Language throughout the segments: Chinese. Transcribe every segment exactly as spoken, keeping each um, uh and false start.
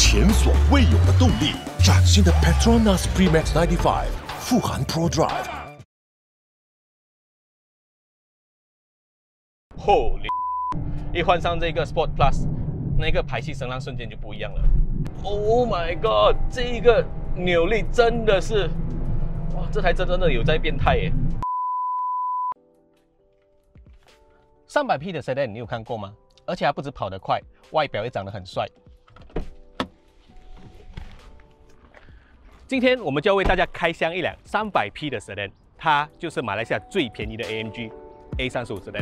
前所未有的动力，崭新的 Petronas Premix 九十五富含 Pro Drive。 Holy！ 一换上这个 Sport Plus， 那个排气声浪瞬间就不一样了。Oh my god！ 这个扭力真的是，哇，这台车真的有在变态耶！三百匹的 Sedan 你有看过吗？而且它不止跑得快，外表也长得很帅。今天我们就要为大家开箱一辆三百匹的 Sedan， 它就是马来西亚最便宜的 A M G A 三十五 Sedan。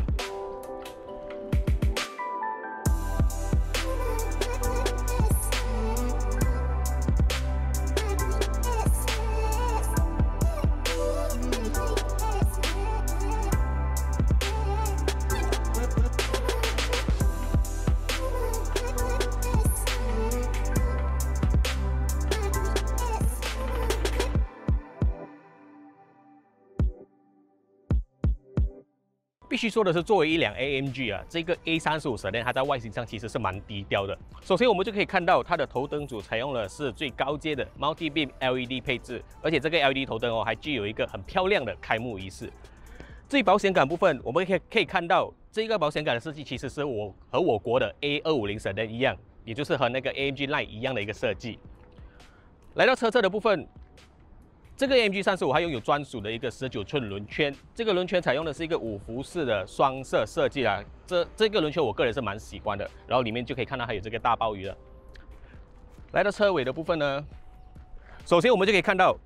必须说的是，作为一辆 A M G 啊，这个 A 三十五 Sedan 它在外形上其实是蛮低调的。首先，我们就可以看到它的头灯组采用了是最高阶的 Multi Beam L E D 配置，而且这个 L E D 头灯哦还具有一个很漂亮的开幕仪式。至于保险杆部分，我们可以可以看到这个保险杆的设计其实是我和我国的 A 二五零 Sedan 一样，也就是和那个 A M G Line 一样的一个设计。来到车侧的部分。这个 A M G 三十五它拥有专属的一个十九寸轮圈，这个轮圈采用的是一个五辐式的双色设计啦。这这个轮圈我个人是蛮喜欢的，然后里面就可以看到还有这个大鲍鱼了。来到车尾的部分呢，首先我们就可以看到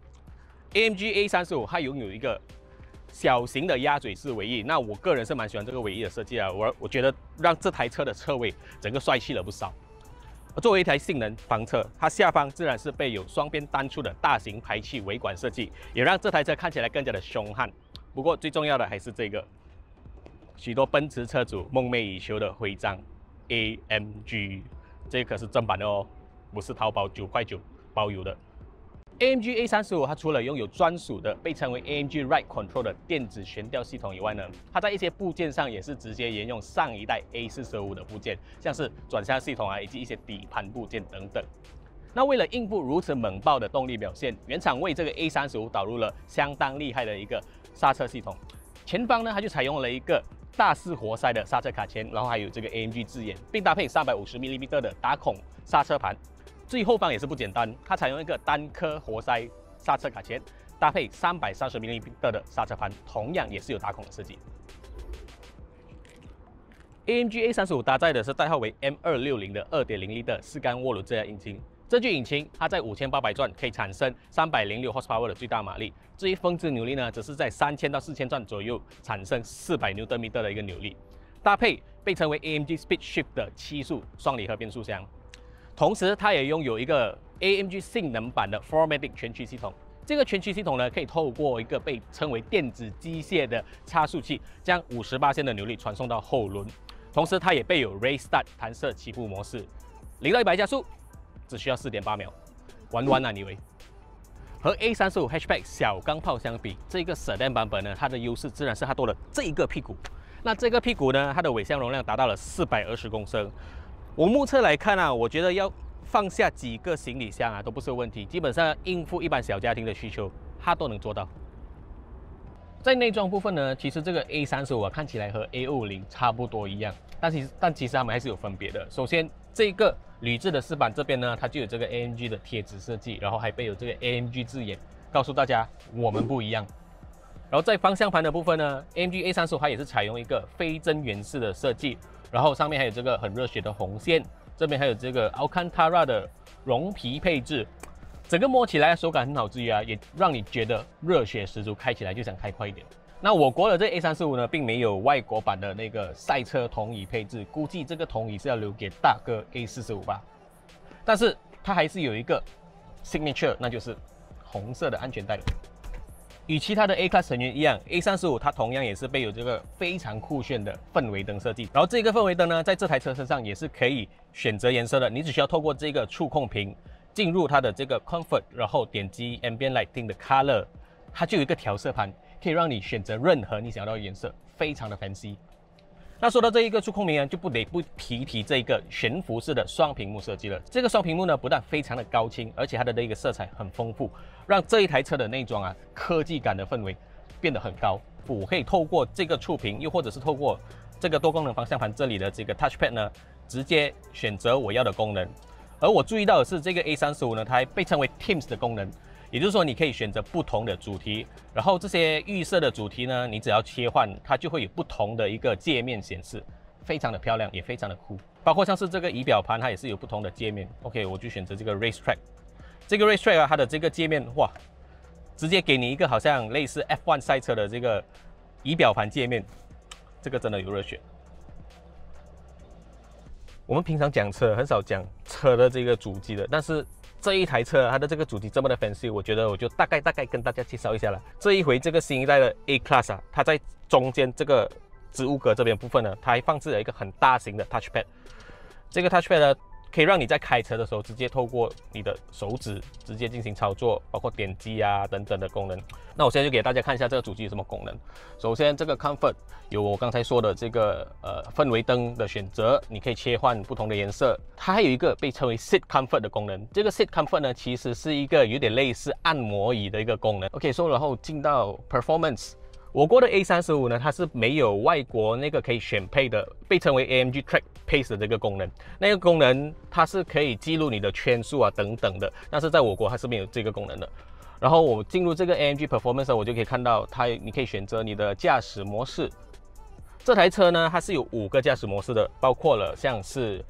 A M G A 三十五它拥有一个小型的鸭嘴式尾翼，那我个人是蛮喜欢这个尾翼的设计啊，我我觉得让这台车的车尾整个帅气了不少。作为一台性能房车，它下方自然是备有双边单出的大型排气尾管设计，也让这台车看起来更加的凶悍。不过最重要的还是这个许多奔驰车主梦寐以求的徽章 A M G， 这可是正版的哦，不是淘宝九块九包邮的。A M G A 三十五它除了拥有专属的被称为 A M G Ride Control 的电子悬吊系统以外呢，它在一些部件上也是直接沿用上一代 A 四十五的部件，像是转向系统啊，以及一些底盘部件等等。那为了应付如此猛爆的动力表现，原厂为这个 A 三十五导入了相当厉害的一个刹车系统。前方呢，它就采用了一个大四活塞的刹车卡钳，然后还有这个 A M G 字眼，并搭配三百五十毫米的打孔刹车盘。最后方也是不简单，它采用一个单颗活塞刹车卡钳，搭配三百三十毫米的刹车盘，同样也是有打孔的设计。A M G A 三十五搭载的是代号为 M 二六零的 二点零 升的四缸涡轮增压引擎。这具引擎它在五千八百转可以产生三百零六 horsepower 的最大马力，至于峰值扭力呢，则是在三千到四千转左右产生四百牛顿米的一个扭力，搭配被称为 A M G Speed Shift 的七速双离合变速箱。同时，它也拥有一个 A M G 性能版的 four matic 全驱系统。这个全驱系统呢，可以透过一个被称为电子机械的差速器，将 百分之五十八 的扭力传送到后轮。同时，它也备有 Race Start 弹射起步模式，零到一百加速只需要 四点八秒，玩玩啊你以为？和 A 三十五 Hatchback 小钢炮相比，这个 Sedan 版本呢，它的优势自然是它多了这一个屁股。那这个屁股呢，它的尾箱容量达到了四百二十公升。我目测来看啊，我觉得要放下几个行李箱啊都不是问题，基本上应付一般小家庭的需求，它都能做到。在内装部分呢，其实这个 A 三十五啊看起来和 A 二五零差不多一样，但其实但其实它们还是有分别的。首先，这个铝制的饰板这边呢，它就有这个 A M G 的贴纸设计，然后还备有这个 A M G 字眼，告诉大家我们不一样。然后在方向盘的部分呢 ，A M G A 三十五它也是采用一个非真圆式的设计。然后上面还有这个很热血的红线，这边还有这个 Alcantara 的绒皮配置，整个摸起来手感很好之余啊，也让你觉得热血十足，开起来就想开快一点。那我国的这 A 三十五呢，并没有外国版的那个赛车同椅配置，估计这个同椅是要留给大哥 A 四十五吧。但是它还是有一个 signature， 那就是红色的安全带。与其他的 A Class 成员一样 ，A 三十五它同样也是备有这个非常酷炫的氛围灯设计。然后这个氛围灯呢，在这台车身上也是可以选择颜色的，你只需要透过这个触控屏进入它的这个 Comfort， 然后点击 Ambient Lighting 的 Color， 它就有一个调色盘，可以让你选择任何你想要的颜色，非常的 fancy。 那说到这一个触控屏呢，就不得不提一提这一个悬浮式的双屏幕设计了。这个双屏幕呢，不但非常的高清，而且它的这个色彩很丰富，让这一台车的内装啊科技感的氛围变得很高。我可以透过这个触屏，又或者是透过这个多功能方向盘这里的这个 Touchpad 呢，直接选择我要的功能。而我注意到的是，这个 A 三十五呢，它还被称为 Themes 的功能。也就是说，你可以选择不同的主题，然后这些预设的主题呢，你只要切换，它就会有不同的一个界面显示，非常的漂亮，也非常的酷。包括像是这个仪表盘，它也是有不同的界面。OK， 我就选择这个 Race Track。这个 Race Track 啊，它的这个界面，哇，直接给你一个好像类似 F 一 赛车的这个仪表盘界面，这个真的有热血。我们平常讲车很少讲车的这个主机的，但是这一台车它的这个主机这么的 fancy， 我觉得我就大概大概跟大家介绍一下了。这一回这个新一代的 A Class 啊，它在中间这个置物格这边部分呢，它还放置了一个很大型的 Touchpad。这个 Touchpad 呢，可以让你在开车的时候直接透过你的手指直接进行操作，包括点击啊等等的功能。那我现在就给大家看一下这个主机有什么功能。首先，这个 Comfort 有我刚才说的这个呃氛围灯的选择，你可以切换不同的颜色。它还有一个被称为 Seat Comfort 的功能。这个 Seat Comfort 呢，其实是一个有点类似按摩椅的一个功能。OK， 所以然后进到 Performance。我国的 A 三十五呢，它是没有外国那个可以选配的，被称为 A M G Track Pace 的这个功能。那个功能它是可以记录你的圈速啊等等的，但是在我国它是没有这个功能的。然后我进入这个 A M G Performance， 我就可以看到它，你可以选择你的驾驶模式。这台车呢，它是有五个驾驶模式的，包括了像是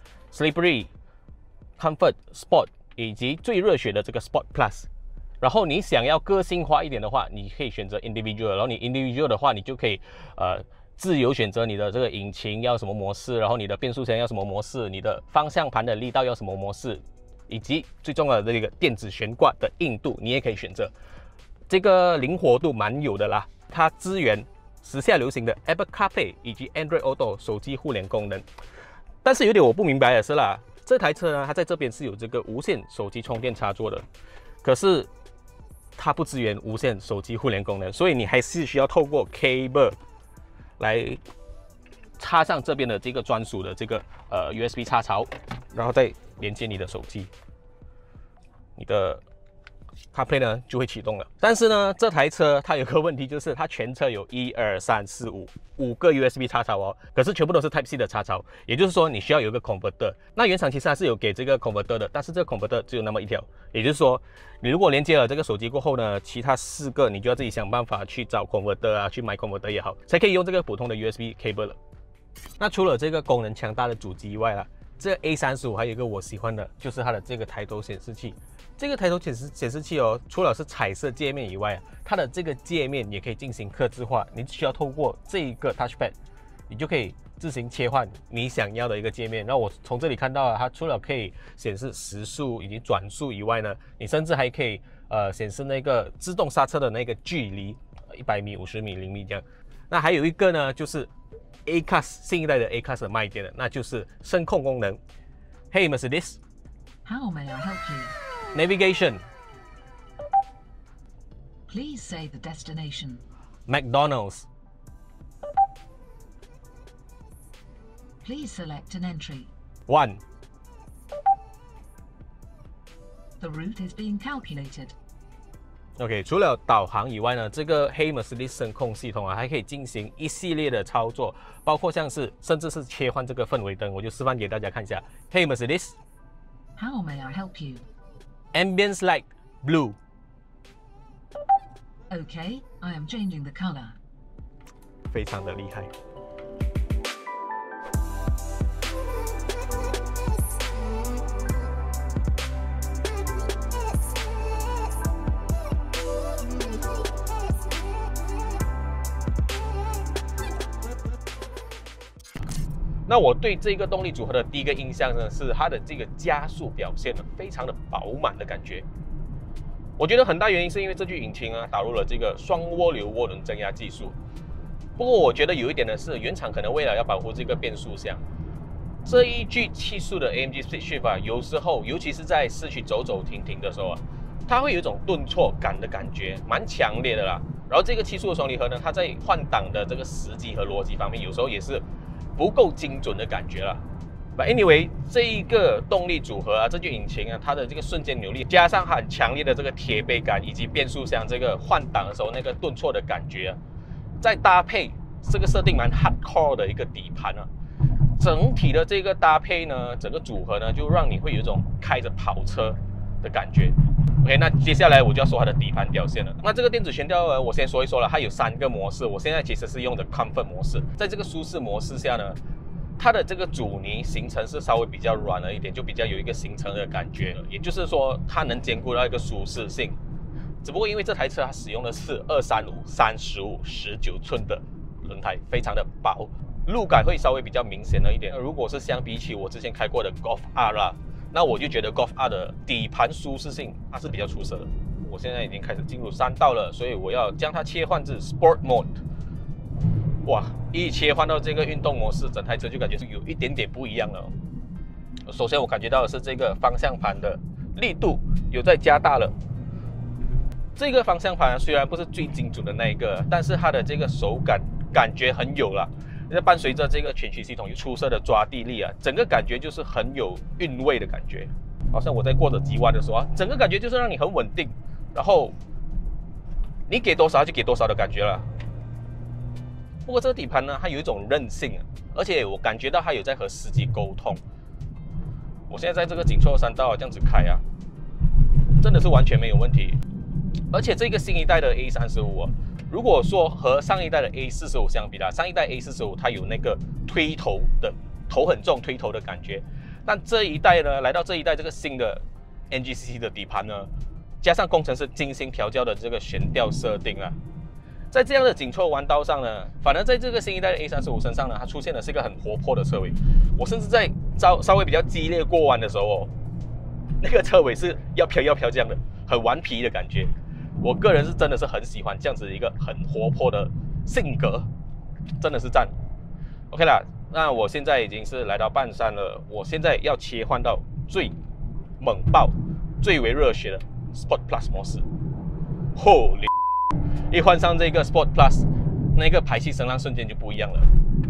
Slippery、Comfort、Sport 以及最热血的这个 Sport Plus。然后你想要个性化一点的话，你可以选择 Individual， 然后你 Individual 的话，你就可以呃自由选择你的这个引擎要什么模式，然后你的变速箱要什么模式，你的方向盘的力道要什么模式，以及最重要的这个电子悬挂的硬度，你也可以选择。这个灵活度蛮有的啦，它支援时下流行的 Apple CarPlay 以及 Android Auto 手机互联功能。但是有点我不明白的是啦，这台车呢，它在这边是有这个无线手机充电插座的，可是它不支援无线手机互联功能，所以你还是需要透过 cable 来插上这边的这个专属的这个呃 U S B 插槽，然后再连接你的手机，你的 CarPlay 呢就会启动了。但是呢，这台车它有个问题，就是它全车有一二三四五五个 U S B 插槽哦，可是全部都是 Type C 的插槽，也就是说你需要有一个 converter。那原厂其实还是有给这个 converter 的，但是这个 converter 只有那么一条，也就是说你如果连接了这个手机过后呢，其他四个你就要自己想办法去找 converter 啊，去买 converter 也好，才可以用这个普通的 U S B cable 了。那除了这个功能强大的主机以外啦，这 A 三十五还有一个我喜欢的，就是它的这个抬头显示器。这个抬头显示显示器哦，除了是彩色界面以外，它的这个界面也可以进行客制化。你只需要透过这一个 Touchpad， 你就可以自行切换你想要的一个界面。然后我从这里看到，它除了可以显示时速以及转速以外呢，你甚至还可以呃显示那个自动刹车的那个距离，一百米、五十米、零米这样。那还有一个呢，就是 A Class 新一代的 A Class 的卖点的，那就是声控功能。Hey Mercedes, How may I help you? Navigation. Please say the destination. McDonald's. Please select an entry. One. The route is being calculated. OK， 除了导航以外呢，这个 Hey Mercedes 声控系统啊，还可以进行一系列的操作，包括像是甚至是切换这个氛围灯，我就示范给大家看一下。Hey Mercedes, How may I help you? Ambience light blue. Okay, I am changing the color. 非常的厉害。那我对这个动力组合的第一个印象呢，是它的这个加速表现呢，非常的饱满的感觉。我觉得很大原因是因为这具引擎啊，打入了这个双涡流涡轮增压技术。不过我觉得有一点呢是，原厂可能为了要保护这个变速箱，这一具七速的 A M G Split Shift 啊，有时候尤其是在市区走走停停的时候啊，它会有一种顿挫感的感觉，蛮强烈的啦。然后这个七速的双离合呢，它在换挡的这个时机和逻辑方面，有时候也是不够精准的感觉了。But anyway， 这一个动力组合啊，这具引擎啊，它的这个瞬间扭力，加上很强烈的这个贴背感，以及变速箱这个换挡的时候那个顿挫的感觉啊，再搭配这个设定蛮 hardcore 的一个底盘啊，整体的这个搭配呢，整个组合呢，就让你会有一种开着跑车的感觉。OK， 那接下来我就要说它的底盘表现了。那这个电子悬吊呢，我先说一说了，它有三个模式，我现在其实是用的 Comfort 模式，在这个舒适模式下呢，它的这个阻尼行程是稍微比较软了一点，就比较有一个行程的感觉了，也就是说它能兼顾到一个舒适性。只不过因为这台车它使用的是二三五、三十五、十九寸的轮胎，非常的薄，路感会稍微比较明显了一点。如果是相比起我之前开过的 Golf R 啦，那我就觉得 Golf R 的底盘舒适性它是比较出色的。我现在已经开始进入山道了，所以我要将它切换至 Sport Mode。哇，一切换到这个运动模式，整台车就感觉是有一点点不一样了。首先我感觉到的是这个方向盘的力度有在加大了。这个方向盘虽然不是最精准的那一个，但是它的这个手感感觉很有了。伴随着这个全驱系统有出色的抓地力啊，整个感觉就是很有韵味的感觉。好像我在过着急弯的时候啊，整个感觉就是让你很稳定，然后你给多少就给多少的感觉了。不过这个底盘呢，它有一种韧性啊，而且我感觉到它有在和司机沟通。我现在在这个紧凑山道啊，这样子开啊，真的是完全没有问题。而且这个新一代的 A 三十五啊，如果说和上一代的 A 四十五相比啦，上一代 A 四十五它有那个推头的头很重推头的感觉，但这一代呢，来到这一代这个新的 N G C C 的底盘呢，加上工程师精心调教的这个悬吊设定啊，在这样的紧凑弯道上呢，反而在这个新一代的 A 三十五身上呢，它出现的是一个很活泼的车尾。我甚至在稍稍微比较激烈过弯的时候哦，那个车尾是要飘要飘这样的，很顽皮的感觉。我个人是真的是很喜欢这样子一个很活泼的性格，真的是赞。OK 啦，那我现在已经是来到半山了，我现在要切换到最猛爆、最为热血的 Sport Plus 模式。Holy！ 一换上这个 Sport Plus， 那个排气声浪瞬间就不一样了，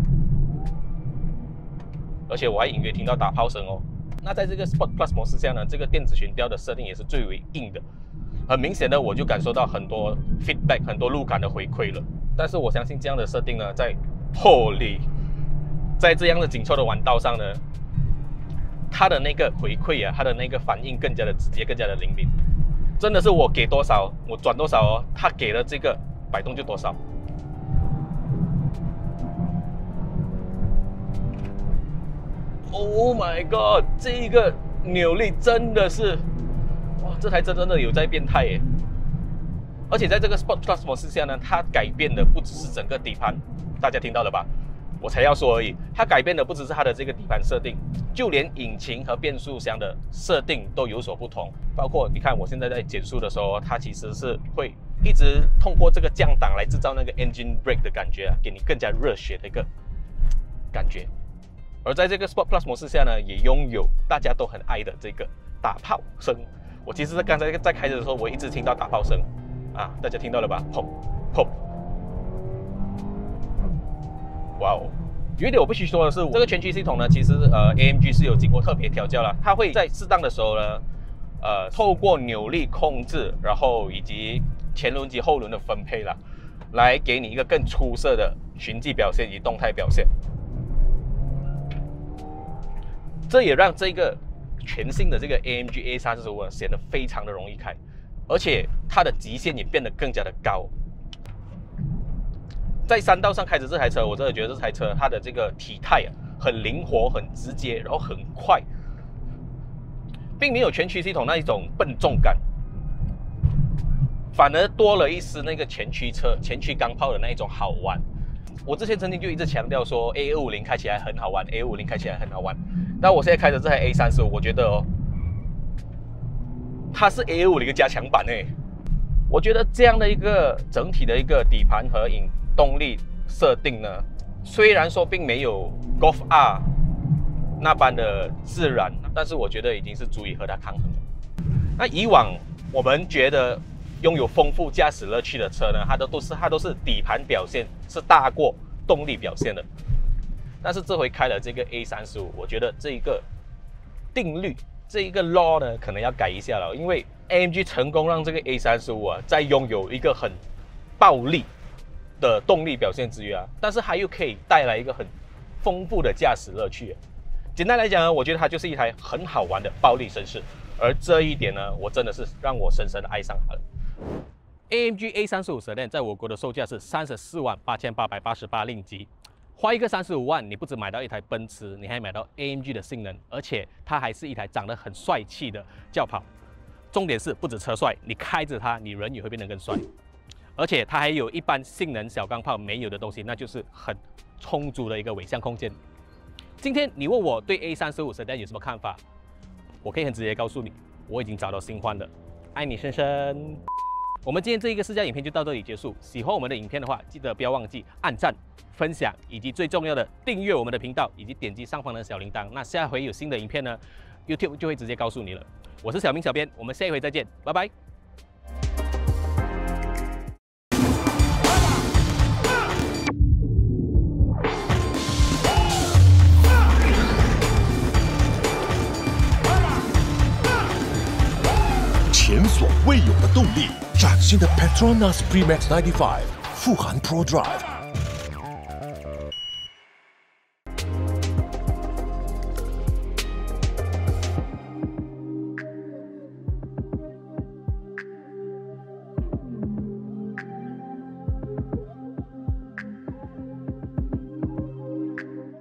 而且我还隐约听到打炮声哦。那在这个 Sport Plus 模式下呢，这个电子悬吊的设定也是最为硬的。很明显的，我就感受到很多 feedback， 很多路感的回馈了。但是我相信这样的设定呢，在 Holy， 在这样的紧凑的弯道上呢，它的那个回馈啊，它的那个反应更加的直接，更加的灵敏。真的是我给多少，我转多少哦，它给了这个摆动就多少。Oh my god， 这个扭力真的是。哇，这台车真的有在变态耶！而且在这个 Sport Plus 模式下呢，它改变的不只是整个底盘，大家听到了吧？我才要说而已，它改变的不只是它的这个底盘设定，就连引擎和变速箱的设定都有所不同。包括你看，我现在在减速的时候，它其实是会一直通过这个降档来制造那个 engine brake 的感觉啊，给你更加热血的一个感觉。而在这个 Sport Plus 模式下呢，也拥有大家都很爱的这个打炮声。我其实在刚才在开的时候，我一直听到打炮声，啊，大家听到了吧？砰砰！哇哦！有一点我必须说的是，这个全驱系统呢，其实呃 A M G 是有经过特别调教了，它会在适当的时候呢，呃，透过扭力控制，然后以及前轮及后轮的分配啦，来给你一个更出色的循迹表现以及动态表现。这也让这个全新的这个 A M G A 三十五显得非常的容易开，而且它的极限也变得更加的高。在山道上开着这台车，我真的觉得这台车它的这个体态啊，很灵活、很直接，然后很快，并没有全驱系统那一种笨重感，反而多了一丝那个前驱车、前驱钢炮的那一种好玩。我之前曾经就一直强调说 A 二五零 开起来很好玩 ，A 二五零 开起来很好玩。但我现在开的这台 A 三十五，我觉得哦，它是 A 二五零 的加强版诶。我觉得这样的一个整体的一个底盘和引动力设定呢，虽然说并没有 Golf R 那般的自然，但是我觉得已经是足以和它抗衡了。那以往我们觉得拥有丰富驾驶乐趣的车呢，它都都是它都是底盘表现是大过动力表现的。 但是这回开了这个 A 三十五，我觉得这一个定律，这一个 law 呢，可能要改一下了，因为 A M G 成功让这个 A 三十五啊，在拥有一个很暴力的动力表现之余啊，但是它又可以带来一个很丰富的驾驶乐趣。简单来讲呢，我觉得它就是一台很好玩的暴力绅士，而这一点呢，我真的是让我深深的爱上它了。A M G A 三十五 Sedan 在我国的售价是三十四万八千八百八十八令吉，花一个三十五万，你不只买到一台奔驰，你还买到 A M G 的性能，而且它还是一台长得很帅气的轿跑。重点是不止车帅，你开着它，你人也会变得更帅。而且它还有一般性能小钢炮没有的东西，那就是很充足的一个尾箱空间。今天你问我对 A 三十五 Sedan 有什么看法，我可以很直接告诉你，我已经找到新欢了，爱你深深。我们今天这一个试驾影片就到这里结束。喜欢我们的影片的话，记得不要忘记按赞、分享，以及最重要的订阅我们的频道，以及点击上方的小铃铛。那下回有新的影片呢 ，YouTube 就会直接告诉你了。我是小明小编，我们下一回再见，拜拜。 前所未有的动力，崭新的 Petronas Premix 九十五富含 Pro Drive。